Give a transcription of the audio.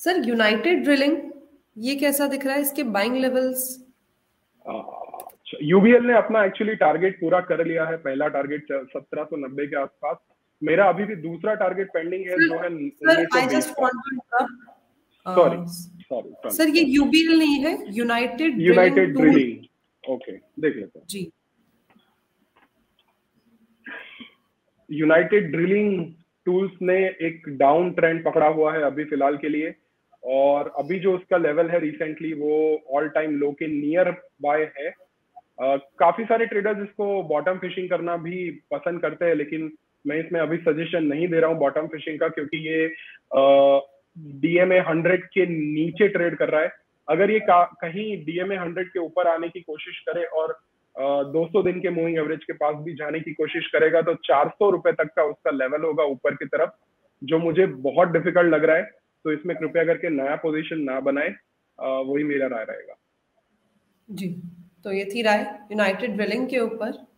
Sir United drilling ये कैसा दिख रहा है, इसके बाइंग लेवल्स? यूबीएल ने अपना एक्चुअली टारगेट पूरा कर लिया है, पहला टारगेट 1790 के आसपास। मेरा अभी भी दूसरा टारगेट पेंडिंग है जो है 1920 का। सॉरी सर ये यूबीएल नहीं है, यूनाइटेड ड्रिलिंग। ओके, देख लेते हैं जी। यूनाइटेड ड्रिलिंग टूल्स ने एक डाउन ट्रेंड पकड़ा हुआ है अभी फिलहाल के लिए, और अभी जो उसका लेवल है रिसेंटली वो ऑल टाइम लो के नियर बाय है। काफी सारे ट्रेडर्स इसको बॉटम फिशिंग करना भी पसंद करते हैं, लेकिन मैं इसमें अभी सजेशन नहीं दे रहा हूँ बॉटम फिशिंग का, क्योंकि ये डीएमए 100 के नीचे ट्रेड कर रहा है। अगर ये कहीं डीएमए 100 के ऊपर आने की कोशिश करे और 200 दिन के मूविंग एवरेज के पास भी जाने की कोशिश करेगा तो 400 रुपए तक का उसका लेवल होगा ऊपर की तरफ, जो मुझे बहुत डिफिकल्ट लग रहा है। तो इसमें कृपया करके नया पोजीशन ना बनाए, वही मेरा राय रहेगा। जी, तो ये थी राय यूनाइटेड ड्रिलिंग के ऊपर।